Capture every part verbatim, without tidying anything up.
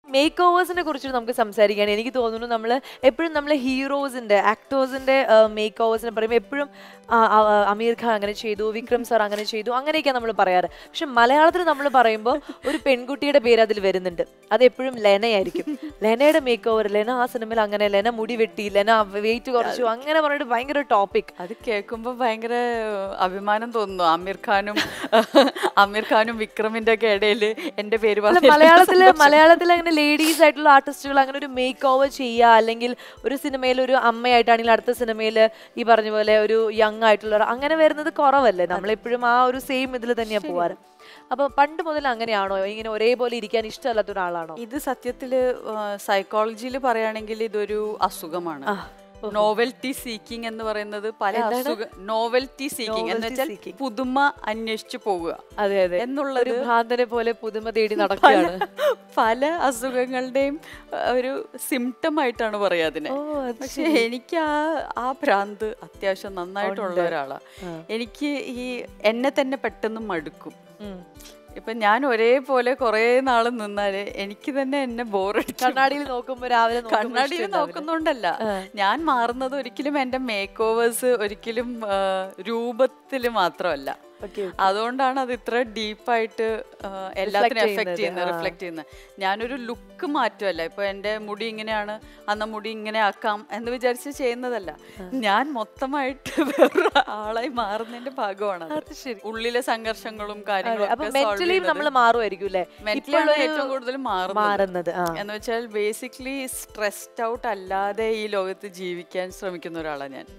Make ഓവേഴ്സിനെ കുറിച്ച് നമുക്ക് സംസാരിക്കാൻ എനിക്ക് തോന്നുന്നു നമ്മൾ എപ്പോഴും നമ്മൾ ഹീറോസിന്റെ ആക്ടേഴ്സിന്റെ മേക്ക് ഓവേഴ്സിനെ പറയുമ്പോൾ എപ്പോഴും അമീർ ഖാൻ അങ്ങനെ ചെയ്തു, വിക്രം സർ അങ്ങനെ ചെയ്തു, അങ്ങനെയൊക്കെയാണ് നമ്മൾ പറയാറ്. പക്ഷെ മലയാളത്തിൽ നമ്മൾ പറയുമ്പോൾ ഒരു പെൺകുട്ടിയുടെ പേര് അതിൽ വരുന്നുണ്ട്, അത് എപ്പോഴും ലെനയായിരിക്കും. ലെനയുടെ മേക്ക് ഓവർ, ലെന ആ സിനിമയിൽ അങ്ങനെ, ലെന മുടി വെട്ടി, ലെന വെയിറ്റ് കുറച്ചു, അങ്ങനെ പറഞ്ഞിട്ട് ഭയങ്കര ടോപ്പിക്. അത് കേൾക്കുമ്പോൾ ഭയങ്കര അഭിമാനം തോന്നുന്നു. ആമിർ ഖാനും ആമിർ ഖാനും വിക്രമിന്റെ ഒക്കെ ഇടയിൽ എന്റെ പേര് മലയാളത്തില് മലയാളത്തിൽ അങ്ങനെ ലേഡീസ് ആയിട്ടുള്ള ആർട്ടിസ്റ്റുകൾ അങ്ങനെ ഒരു മേക്ക് ഓവർ ചെയ്യുക, അല്ലെങ്കിൽ ഒരു സിനിമയിൽ ഒരു അമ്മയായിട്ടാണെങ്കിൽ അടുത്ത സിനിമയിൽ ഈ പറഞ്ഞ പോലെ ഒരു യങ് ആയിട്ടുള്ള അങ്ങനെ വരുന്നത് കുറവല്ലേ. നമ്മളെപ്പോഴും ആ ഒരു സെയിം ഇതിൽ തന്നെയാണ് പോവാറ്. അപ്പൊ പണ്ട് മുതൽ അങ്ങനെയാണോ, ഇങ്ങനെ ഒരേപോലെ ഇരിക്കാൻ ഇഷ്ടമല്ലാത്ത ഒരാളാണോ? ഇത് സത്യത്തില് സൈക്കോളജിയിൽ പറയുകയാണെങ്കിൽ ഇതൊരു അസുഖമാണ്. നോവൽറ്റി സീക്കിംഗ് എന്ന് പറയുന്നത് പല അസുഖ നോവൽറ്റി സീക്കിംഗ് എന്ന് വെച്ചാൽ പുതുമ അന്വേഷിച്ചു പോവുക എന്നുള്ളൊരു ഭ്രാന്തനെ പോലെ പുതുമ തേടി നടക്കുകയാണ്. പല അസുഖങ്ങളുടെയും ഒരു സിംറ്റം ആയിട്ടാണ് പറയാ അതിനെ. പക്ഷെ എനിക്ക് ആ ആ ഭ്രാന്ത് അത്യാവശ്യം നന്നായിട്ടുള്ള ഒരാളാ. എനിക്ക് ഈ എന്നെ തന്നെ പെട്ടെന്ന് മടുക്കും. ഇപ്പൊ ഞാൻ ഒരേപോലെ കുറെ നാള് നിന്നാല് എനിക്ക് തന്നെ എന്നെ ബോറടിക്കും. കണ്ണാടിയിൽ നോക്കുമ്പോ രാവിലെ കണ്ണാടിയിൽ നോക്കുന്നോണ്ടല്ല, ഞാൻ മാറുന്നത് ഒരിക്കലും എന്റെ മേക്ക് ഓവേഴ്സ് ഒരിക്കലും രൂപത്തില് മാത്രമല്ല. അതുകൊണ്ടാണ് അത് ഇത്ര ഡീപ്പായിട്ട് എല്ലാത്തിനും എഫക്ട് ചെയ്യുന്നത്, റിഫ്ലക്ട് ചെയ്യുന്നത്. ഞാനൊരു ലുക്ക് മാറ്റുമല്ല. ഇപ്പൊ എന്റെ മുടി ഇങ്ങനെയാണ്, അന്ന മുടി ഇങ്ങനെ ആക്കാം എന്ന് വിചാരിച്ച് ചെയ്യുന്നതല്ല. ഞാൻ മൊത്തമായിട്ട് വേറെ ആളായി മാറുന്നതിന്റെ ഭാഗമാണ്. ഉള്ളിലെ സംഘർഷങ്ങളും കാര്യങ്ങളും നമ്മൾ മാറുമായിരിക്കും അല്ലേ? മെന്റലാണ് ഏറ്റവും കൂടുതൽ മാറുന്നത്. എന്ന് വെച്ചാൽ ബേസിക്കലി സ്ട്രെസ്ഡ് ഔട്ട് അല്ലാതെ ഈ ലോകത്ത് ജീവിക്കാൻ ശ്രമിക്കുന്ന ഒരാളാണ് ഞാൻ.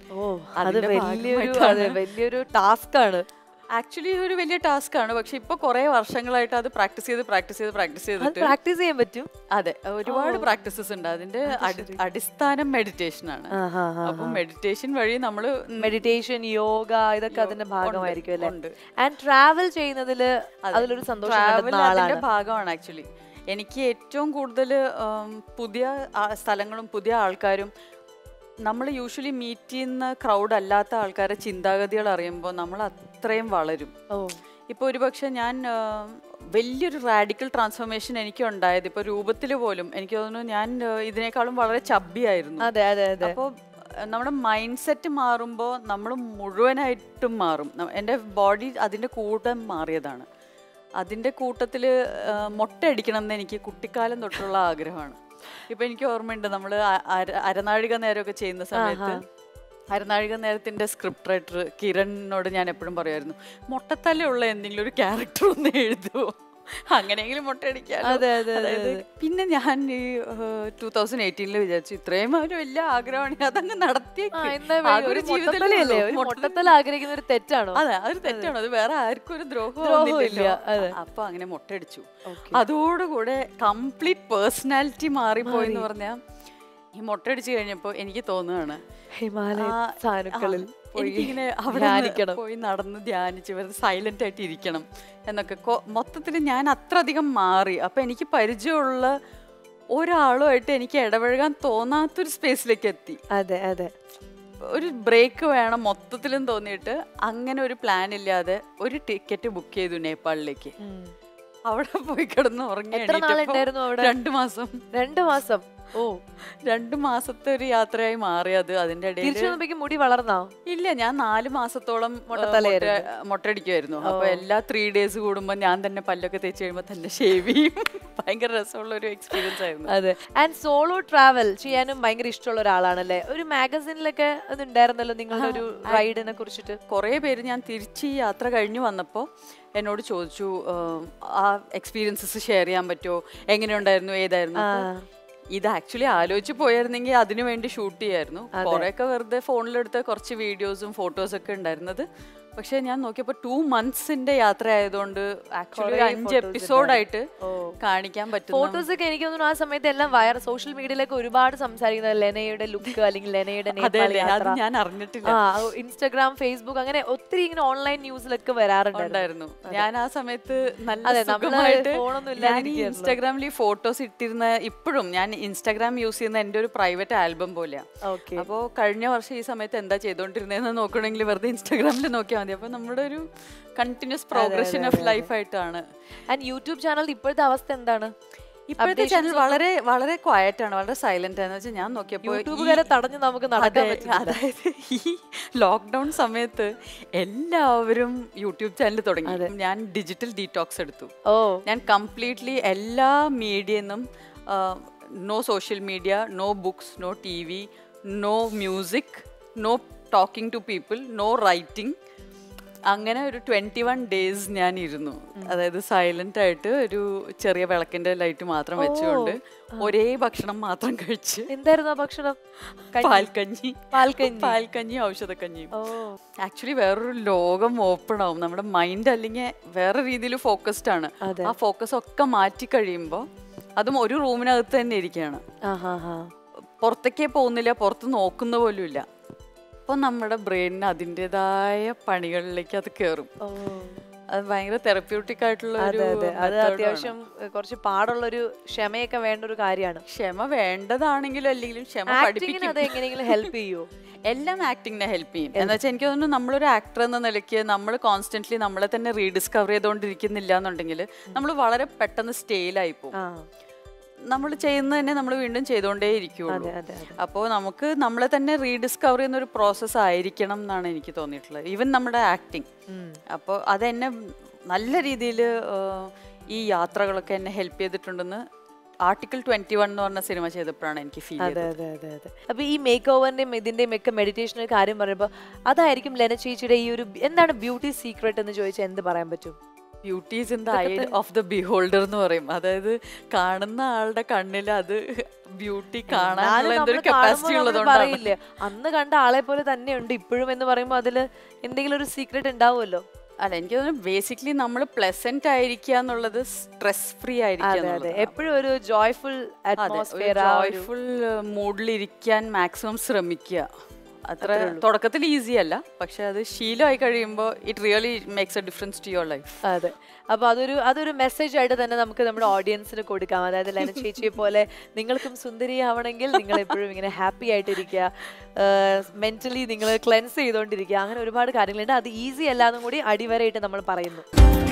വലിയൊരു ടാസ്ക് ആണ് ആക്ച്വലി. ഒരു വലിയ ടാസ്ക് ആണ്. പക്ഷെ ഇപ്പൊ കുറെ വർഷങ്ങളായിട്ട് അത് പ്രാക്ടീസ് ചെയ്ത് പ്രാക്ടീസ് ചെയ്ത് പ്രാക്ടീസ് ചെയ്തിട്ട് പ്രാക്ടീസ് ചെയ്യാൻ പറ്റും. അതെ, ഒരുപാട് പ്രാക്ടീസസ് ഉണ്ട്. അതിന്റെ അടിസ്ഥാനം മെഡിറ്റേഷൻ ആണ്. അപ്പൊ മെഡിറ്റേഷൻ വഴി നമ്മള് മെഡിറ്റേഷൻ, യോഗ ഇതൊക്കെ അതിന്റെ ഭാഗമായിരിക്കും അല്ലേ? ആൻഡ് ട്രാവൽ ചെയ്യുന്നതിൽ അതിലൊരു സന്തോഷം അതിന്റെ ഭാഗമാണ് ആക്ച്വലി. എനിക്ക് ഏറ്റവും കൂടുതൽ പുതിയ സ്ഥലങ്ങളും പുതിയ ആൾക്കാരും, നമ്മൾ യൂഷ്വലി മീറ്റ് ചെയ്യുന്ന ക്രൗഡ് അല്ലാത്ത ആൾക്കാരെ ചിന്താഗതികൾ അറിയുമ്പോൾ നമ്മൾ അത്രയും വളരും. ഇപ്പോൾ ഒരുപക്ഷെ ഞാൻ വലിയൊരു റാഡിക്കൽ ട്രാൻസ്ഫോർമേഷൻ എനിക്ക് ഉണ്ടായത് ഇപ്പോൾ രൂപത്തിൽ പോലും എനിക്ക് തോന്നുന്നു ഞാൻ ഇതിനേക്കാളും വളരെ ചബ്ബിയായിരുന്നു. അപ്പോൾ നമ്മുടെ മൈൻഡ് സെറ്റ് മാറുമ്പോൾ നമ്മൾ മുഴുവനായിട്ടും മാറും. എൻ്റെ ബോഡി അതിൻ്റെ കൂട്ടം മാറിയതാണ്. അതിൻ്റെ കൂട്ടത്തിൽ മൊട്ടയടിക്കണം എന്ന് എനിക്ക് കുട്ടിക്കാലം തൊട്ടുള്ള ആഗ്രഹമാണ്. ഇപ്പൊ എനിക്ക് ഓർമ്മയുണ്ട്, നമ്മള് അരനാഴിക നേരമൊക്കെ ചെയ്യുന്ന സമയത്ത് അരനാഴിക നേരത്തിന്റെ സ്ക്രിപ്റ്റ് റൈറ്റർ കിരണിനോട് ഞാൻ എപ്പോഴും പറയുമായിരുന്നു, മൊട്ടത്തലുള്ള എന്തെങ്കിലും ഒരു ക്യാരക്ടർ ഒന്ന് എഴുതുമോ, അങ്ങനെയെങ്കിലും മുട്ടയടിക്കാൻ. പിന്നെ ഞാൻ ഈ ടൂ തൗസൻഡ് എയ്റ്റീനിൽ വിചാരിച്ചു ഇത്രയും ഒരു വലിയ ആഗ്രഹമാണ്, അതങ്ങ് നടത്തിയേക്കും. ആഗ്രഹിക്കുന്ന ഒരു തെറ്റാണോ? അതെ, അതൊരു തെറ്റാണ്. അത് വേറെ ആർക്കും ഒരു ദ്രോഹമില്ല. അപ്പൊ അങ്ങനെ മുട്ടയടിച്ചു. അതോടുകൂടെ കംപ്ലീറ്റ് പേഴ്സണാലിറ്റി മാറിപ്പോയെന്ന് പറഞ്ഞാൽ ഈ മുട്ടയടിച്ചു കഴിഞ്ഞപ്പോ എനിക്ക് തോന്നുകയാണ് ഹിമാലയ എനിക്കിങ്ങനെ അവിടെ പോയി നടന്ന് ധ്യാനിച്ച് വെറുതെ സൈലന്റ് ആയിട്ട് ഇരിക്കണം എന്നൊക്കെ. മൊത്തത്തിൽ ഞാൻ അത്ര അധികം മാറി. അപ്പൊ എനിക്ക് പരിചയമുള്ള ഒരാളുമായിട്ട് എനിക്ക് ഇടപഴകാൻ തോന്നാത്തൊരു സ്പേസിലേക്ക് എത്തി. അതെ അതെ ഒരു ബ്രേക്ക് വേണം മൊത്തത്തിലും തോന്നിയിട്ട് അങ്ങനെ ഒരു പ്ലാൻ ഇല്ലാതെ ഒരു ടിക്കറ്റ് ബുക്ക് ചെയ്തു നേപ്പാളിലേക്ക്. അവിടെ പോയി കിടന്ന് ഉറങ്ങി. രണ്ടു മാസം രണ്ടു മാസം ഓ രണ്ടു മാസത്തെ ഒരു യാത്രയായി മാറിയത്. അതിന്റെ ഇടയിൽ മുടി വളർന്നോ? ഇല്ല, ഞാൻ നാല് മാസത്തോളം മുട്ടടിക്കുമായിരുന്നു. അപ്പൊ എല്ലാ ത്രീ ഡേയ്സ് കൂടുമ്പോ ഞാൻ തന്നെ പല്ലൊക്കെ തേച്ച് കഴിയുമ്പോ തന്നെ ഷേവ് ചെയ്യും. ഭയങ്കര രസമുള്ള ഒരു എക്സ്പീരിയൻസ് ആയിരുന്നു. അതെ. ആൻഡ് സോളോ ട്രാവൽ ചെയ്യാനും ഭയങ്കര ഇഷ്ടമുള്ള ഒരാളാണല്ലേ? ഒരു മാഗസിനിലൊക്കെ അത് ഉണ്ടായിരുന്നല്ലോ നിങ്ങളുടെ ഒരു റൈഡിനെ കുറിച്ചിട്ട്. കുറെ പേര് ഞാൻ തിരിച്ച് ഈ യാത്ര കഴിഞ്ഞു വന്നപ്പോ എന്നോട് ചോദിച്ചു ആ എക്സ്പീരിയൻസസ് ഷെയർ ചെയ്യാൻ പറ്റുമോ, എങ്ങനെയുണ്ടായിരുന്നു, ഏതായിരുന്നു. ഇത് ആക്ച്വലി ആലോചിച്ച് പോയായിരുന്നെങ്കിൽ അതിനു വേണ്ടി ഷൂട്ട് ചെയ്യായിരുന്നു. കുറെയൊക്കെ വെറുതെ ഫോണിലെടുത്ത കുറച്ച് വീഡിയോസും ഫോട്ടോസൊക്കെ ഉണ്ടായിരുന്നത്. പക്ഷെ ഞാൻ നോക്കിയപ്പോൾ ടു മന്ത്സിന്റെ യാത്ര ആയതുകൊണ്ട് ആക്ച്വലി അഞ്ച് എപ്പിസോഡായിട്ട് കാണിക്കാൻ പറ്റും. ഫോട്ടോസ് ഒക്കെ എനിക്ക് തോന്നുന്നു ആ സമയത്ത് എല്ലാം വയർ സോഷ്യൽ മീഡിയയിലൊക്കെ ഒരുപാട് സംസാരിക്കുന്നത് ലെനയുടെ ലുക്ക് അല്ലെങ്കിൽ ലെനയുടെ ഞാൻ അറിഞ്ഞിട്ടില്ല. ഇൻസ്റ്റാഗ്രാം, ഫേസ്ബുക്ക് അങ്ങനെ ഒത്തിരി ഇങ്ങനെ ഓൺലൈൻ ന്യൂസിലൊക്കെ വരാറുണ്ടായിരുന്നു. ഞാൻ ആ സമയത്ത് നല്ല സുഖമായിട്ട് ഇൻസ്റ്റാഗ്രാമിൽ ഈ ഫോട്ടോസ് ഇട്ടിരുന്ന, ഇപ്പോഴും ഞാൻ ഇൻസ്റ്റാഗ്രാം യൂസ് ചെയ്യുന്ന എന്റെ ഒരു പ്രൈവറ്റ് ആൽബം പോലെയാ. അപ്പോ കഴിഞ്ഞ വർഷം ഈ സമയത്ത് എന്താ ചെയ്തോണ്ടിരുന്നതെന്ന് നോക്കണമെങ്കിൽ വെറുതെ ഇൻസ്റ്റാഗ്രാമിൽ നോക്കിയാൽ മതി. അപ്പൊ നമ്മുടെ ഒരു കണ്ടിന്യൂസ് പ്രോഗ്രഷൻ ഓഫ് ലൈഫ് ആയിട്ടാണ്. ആൻഡ് യൂട്യൂബ് ചാനൽ ഇപ്പോഴത്തെ അവസ്ഥ എന്താണ്? ഇപ്പോഴത്തെ ചാനൽ വളരെ വളരെ ക്വയറ്റ് ആണ്, വളരെ സൈലന്റ് ആണ്. വെച്ചാൽ ഞാൻ നോക്കിയപ്പോൾ യൂട്യൂബുകാരെ തടഞ്ഞ് നമുക്ക് നടക്കാൻ പറ്റില്ല. അതായത് ഈ ലോക്ക്ഡൗൺ സമയത്ത് എല്ലാവരും യൂട്യൂബ് ചാനൽ തുടങ്ങി. ഞാൻ ഡിജിറ്റൽ ഡീറ്റോക്സ് എടുത്തു. ഓ ഞാൻ കംപ്ലീറ്റ്ലി എല്ലാ മീഡിയന്നും no social media, no books, no T V, no music, no talking to people, no writing. അങ്ങനെ ഒരു ട്വന്റി വൺ ഡേയ്സ് ഞാൻ ഇരുന്നു. അതായത് സൈലന്റ് ആയിട്ട് ഒരു ചെറിയ വിളക്കിന്റെ ലൈറ്റ് മാത്രം വെച്ചുകൊണ്ട് ഒരേ ഭക്ഷണം മാത്രം കഴിച്ച്. എന്തായിരുന്നു ആ ഭക്ഷണം? പാൽക്കഞ്ഞി. പാൽക്കഞ്ഞി പാൽക്കഞ്ഞി ഔഷധക്കഞ്ഞിയും. ആക്ച്വലി വേറൊരു ലോകം ഓപ്പൺ ആവും. നമ്മുടെ മൈൻഡ് അല്ലെങ്കിൽ വേറെ രീതിയിൽ ഫോക്കസ്ഡ് ആണ്. ആ ഫോക്കസ് ഒക്കെ മാറ്റി കഴിയുമ്പോൾ അതും ഒരു റൂമിനകത്ത് തന്നെ ഇരിക്കുകയാണ്, പുറത്തേക്കേ പോകുന്നില്ല, പുറത്ത് നോക്കുന്ന പോലും ഇല്ല. അപ്പൊ നമ്മുടെ ബ്രെയിനിന് അതിൻ്റെതായ പണികളിലേക്ക് അത് കയറും. അത് ഭയങ്കര തെറപ്യൂട്ടിക് ആയിട്ടുള്ള ഒരു, അത് അത്യാവശ്യം കുറച്ച് പാടുള്ള ഒരു ക്ഷമയൊക്കെ വേണ്ട ഒരു കാര്യമാണ്. ക്ഷമ വേണ്ടതാണെങ്കിലും അല്ലെങ്കിലും ക്ഷമ പഠിപ്പിക്കും. അത് എങ്ങനെയെങ്കിലും ഹെൽപ്പ് ചെയ്യോ? എല്ലാം ആക്ടിങ്ങിനെ ഹെൽപ്പ് ചെയ്യും. എന്ന് വെച്ചാൽ എനിക്ക് തോന്നുന്നു നമ്മളൊരു ആക്ടർ എന്ന നിലയ്ക്ക് നമ്മൾ കോൺസ്റ്റന്റ്ലി നമ്മളെ തന്നെ റീഡിസ്കവർ ചെയ്തുകൊണ്ടിരിക്കുന്നില്ല എന്നുണ്ടെങ്കിൽ നമ്മൾ വളരെ പെട്ടെന്ന് സ്റ്റേയിലായി പോകും. നമ്മൾ ചെയ്യുന്നത് തന്നെ നമ്മൾ വീണ്ടും ചെയ്തുകൊണ്ടേ ഇരിക്കുള്ളൂ. അപ്പോൾ നമുക്ക് നമ്മളെ തന്നെ റീഡിസ്കവർ ചെയ്യുന്ന ഒരു പ്രോസസ്സ് ആയിരിക്കണം എന്നാണ് എനിക്ക് തോന്നിയിട്ടുള്ളത്, ഈവൻ നമ്മുടെ ആക്ടിങ്. അപ്പോൾ അതെന്നെ നല്ല രീതിയിൽ ഈ യാത്രകളൊക്കെ എന്നെ ഹെൽപ്പ് ചെയ്തിട്ടുണ്ടെന്ന് ആർട്ടിക്കിൾ ട്വന്റി വൺ എന്ന് പറഞ്ഞ സിനിമ ചെയ്തപ്പോഴാണ് എനിക്ക് ഫീൽ ചെയ്തത്. അപ്പൊ ഈ മേക്ക് ഓവറിന്റെയും ഇതിന്റെയും ഒക്കെ മെഡിറ്റേഷൻ കാര്യം പറയുമ്പോൾ അതായിരിക്കും ലെന ചേച്ചിയുടെ ഈ ഒരു എന്താണ് ബ്യൂട്ടി സീക്രട്ട് എന്ന് ചോദിച്ചാൽ എന്ത് പറയാൻ പറ്റും? Beauty is in the eye of the beholder എന്ന് പറയും. അതായത് കാണുന്ന ആളുടെ കണ്ണിൽ അത് ബ്യൂട്ടി കാണാനുള്ള എന്തൊരു കപ്പാസിറ്റി ഉള്ളതുകൊണ്ടാണ്. അന്ന് കണ്ട ആളെ പോലെ തന്നെയുണ്ട് ഇപ്പോഴും എന്ന് പറയുമ്പോൾ അതില് എന്തെങ്കിലും ഒരു സീക്രട്ട് ഉണ്ടാവുമല്ലോ. അല്ല, എനിക്ക് തോന്നുന്നു ബേസിക്കലി നമ്മൾ പ്ലസന്റ് ആയിരിക്കുക എന്നുള്ളത് സ്ട്രെസ് ഫ്രീ ആയിരിക്കുക, എപ്പോഴും ഒരു ജോയ്ഫുൾ അറ്റ്മോസ്ഫിയർ, ജോയ്ഫുൾ മൂഡിലിരിക്കാൻ മാക്സിമം ശ്രമിക്കുക. അത്ര തുടക്കത്തിൽ ഈസി അല്ല, പക്ഷെ അത് ശീലമായി കഴിയുമ്പോൾ it really makes a difference to your life. അതെ, അപ്പൊ അതൊരു അതൊരു മെസ്സേജ് ആയിട്ട് തന്നെ നമുക്ക് നമ്മുടെ ഓഡിയൻസിന് കൊടുക്കാം. അതായത് ലെന ചേച്ചിയെ പോലെ നിങ്ങൾക്കും സുന്ദരിയാവണമെങ്കിൽ നിങ്ങൾ എപ്പോഴും ഇങ്ങനെ ഹാപ്പി ആയിട്ടിരിക്കുക, മെന്റലി നിങ്ങൾ ക്ലെൻസ് ചെയ്തുകൊണ്ടിരിക്കുക, അങ്ങനെ ഒരുപാട് കാര്യങ്ങളുണ്ട്. അത് ഈസി അല്ലാന്നും കൂടി അടിവരയിട്ട് നമ്മൾ പറയുന്നു.